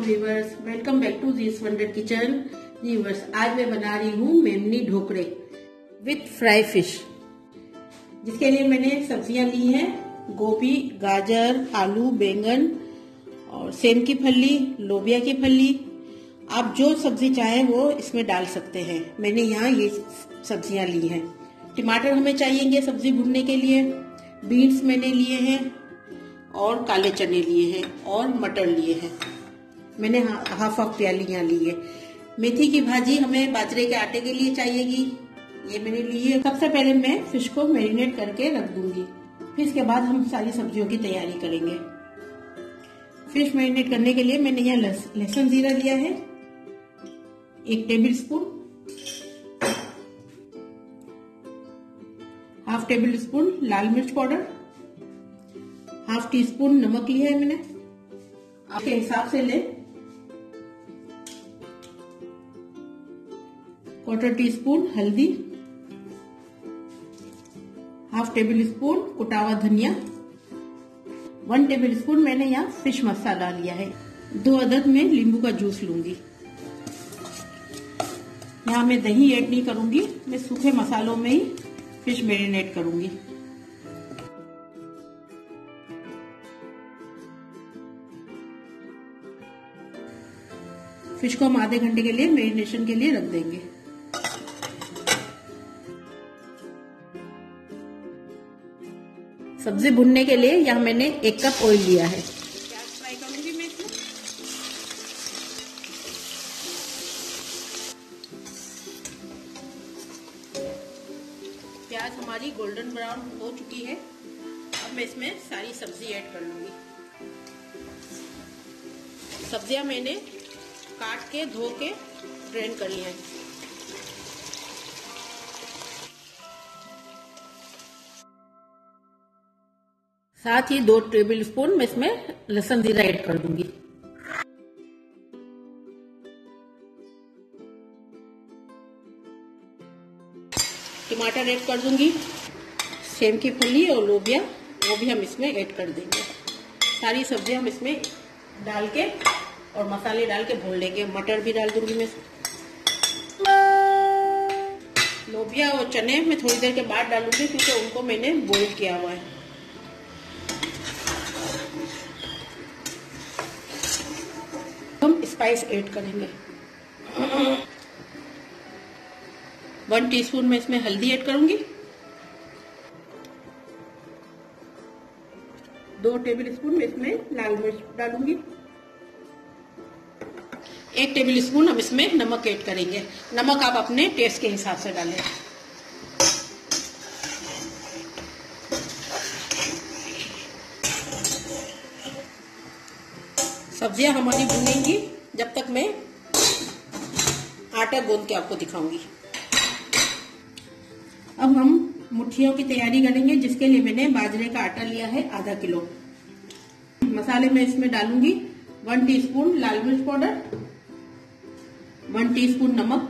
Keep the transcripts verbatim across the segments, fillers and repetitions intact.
Viewers, welcome back to this wonder kitchen. Viewers, आज मैं बना रही हूँ मेमनी ढोकरे विथ फ्राई फिश। जिसके लिए मैंने सब्जियां ली हैं, गोभी, गाजर, आलू, बैंगन और सेम की फली, लोबिया की फली। आप जो सब्जी चाहें वो इसमें डाल सकते हैं। मैंने यहाँ ये सब्जियां ली हैं। टमाटर हमें चाहिए सब्जी भूनने के लिए। बीन्स मैंने लिए हैं और काले चने लिए हैं और मटर लिए हैं। मैंने हाफ हाफ प्याली यहाँ ली है। मेथी की भाजी हमें बाजरे के आटे के लिए चाहिएगी, ये मैंने ली है। सबसे पहले मैं फिश को मैरिनेट करके रख दूंगी, फिर इसके बाद हम सारी सब्जियों की तैयारी करेंगे। फिश मैरिनेट करने के लिए मैंने यहाँ लहसुन जीरा लिया है, एक tablespoon, half tablespoon लाल मिर्च पाउडर, हाफ टी स्पून नमक लिया है मैंने, आपके हिसाब से ले। क्वार्टर टी स्पून हल्दी, हाफ टेबल स्पून कुटा हुआ धनिया, वन टेबल स्पून मैंने यहाँ फिश मसाला लिया है। दो अदद में नींबू का जूस लूंगी। यहाँ मैं दही ऐड नहीं करूंगी, मैं सूखे मसालों में ही फिश मैरिनेट करूंगी। फिश को हम आधे घंटे के लिए मैरिनेशन के लिए रख देंगे। सब्जी भुनने के लिए यहाँ मैंने एक कप ऑयल लिया है। प्याज फ्राई करूंगी मैं इसमें। प्याज हमारी गोल्डन ब्राउन हो चुकी है। अब मैं इसमें सारी सब्जी ऐड कर लूंगी। सब्जियां मैंने काट के धो के ड्रेन कर लिया है। साथ ही दो टेबल स्पून मैं इसमें लहसुन जीरा ऐड कर दूंगी। टमाटर ऐड कर दूंगी। सेम की फली और लोबिया वो भी हम इसमें ऐड कर देंगे। सारी सब्जियां हम इसमें डाल के और मसाले डाल के भून लेंगे। मटर भी डाल दूंगी मैं। लोबिया और चने मैं थोड़ी देर के बाद डालूंगी क्योंकि उनको मैंने बॉईल किया हुआ है। हम स्पाइस ऐड करेंगे। वन टीस्पून में इसमें हल्दी ऐड करूंगी। दो टेबल स्पून में इसमें लाल मिर्च डालूंगी। एक टेबल स्पून हम इसमें नमक ऐड करेंगे। नमक आप अपने टेस्ट के हिसाब से डालें। सब्जियां हमारी भुनेंगी जब तक मैं आटा गूंद के आपको दिखाऊंगी। अब हम मुट्ठियों की तैयारी करेंगे, जिसके लिए मैंने बाजरे का आटा लिया है आधा किलो। मसाले में इसमें डालूंगी वन टीस्पून लाल मिर्च पाउडर, वन टीस्पून नमक,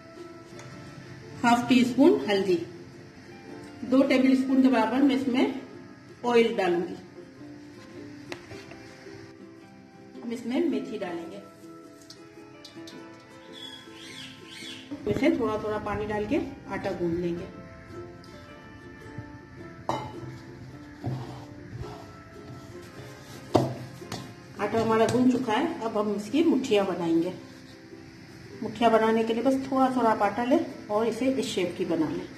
हाफ टी स्पून हल्दी, दो टेबल स्पून के बराबर मैं इसमें ऑयल डालूंगी। हम इसमें मेथी डालेंगे। वैसे थोड़ा थोड़ा पानी डाल के आटा गूंद लेंगे। आटा हमारा गूंद चुका है। अब हम इसकी मुट्ठियां बनाएंगे। मुट्ठियां बनाने के लिए बस थोड़ा थोड़ा आटा लें और इसे इस शेप की बना लें।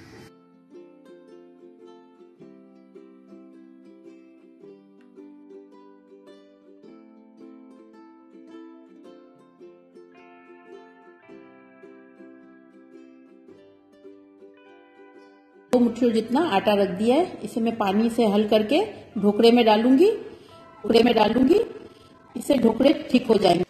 दो मुट्ठियों जितना आटा रख दिया है, इसे मैं पानी से हल करके ढोकरे में डालूंगी। ढोकरे में डालूंगी, इससे ढोकरे ठीक हो जाएंगे।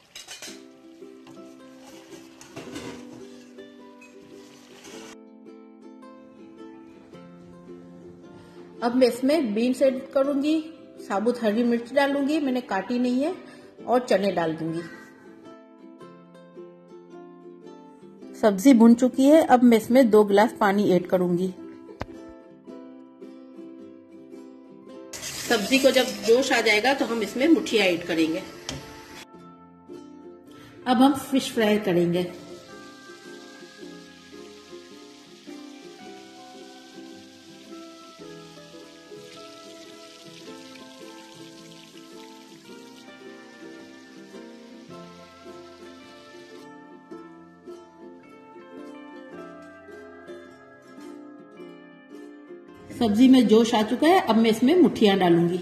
अब मैं इसमें बीन्स ऐड करूंगी, साबुत हरी मिर्च डालूंगी, मैंने काटी नहीं है, और चने डाल दूंगी। सब्जी भुन चुकी है। अब मैं इसमें दो गिलास पानी ऐड करूंगी। सब्जी को जब जोश आ जाएगा तो हम इसमें मुठिया ऐड करेंगे। अब हम फिश फ्राई करेंगे। सब्जी में जोश आ चुका है, अब मैं इसमें मुठियां डालूंगी।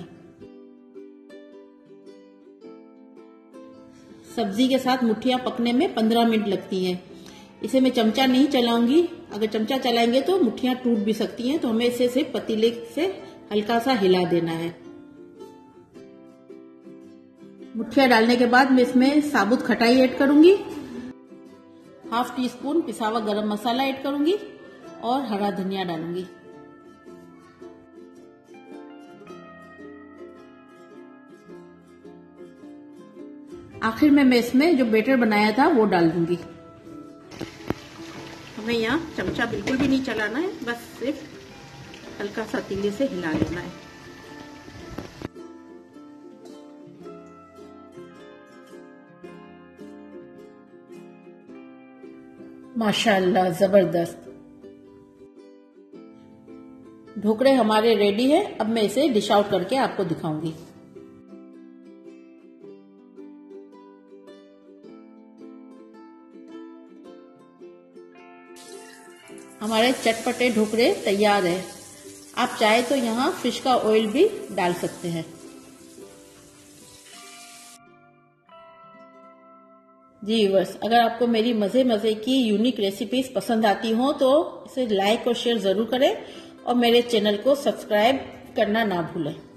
सब्जी के साथ मुठियां पकने में पंद्रह मिनट लगती हैं। इसे मैं चमचा नहीं चलाऊंगी, अगर चमचा चलाएंगे तो मुठियां टूट भी सकती हैं, तो हमें इसे सिर्फ पतीले से हल्का सा हिला देना है। मुठियां डालने के बाद मैं इसमें साबुत खटाई ऐड करूंगी, हाफ टी स्पून पिसा हुआ गरम मसाला ऐड करूंगी और हरा धनिया डालूंगी। आखिर में मैं इसमें जो बैटर बनाया था वो डाल दूंगी। हमें यहाँ चमचा बिल्कुल भी नहीं चलाना है, बस सिर्फ हल्का सा तीले से हिला लेना है। माशाअल्लाह, जबरदस्त ढोकड़े हमारे रेडी है। अब मैं इसे डिश आउट करके आपको दिखाऊंगी। हमारे चटपटे ढोकड़े तैयार है। आप चाहे तो यहाँ फिश का ऑयल भी डाल सकते हैं। जी बस, अगर आपको मेरी मजे मजे की यूनिक रेसिपीज पसंद आती हो तो इसे लाइक और शेयर जरूर करें और मेरे चैनल को सब्सक्राइब करना ना भूलें।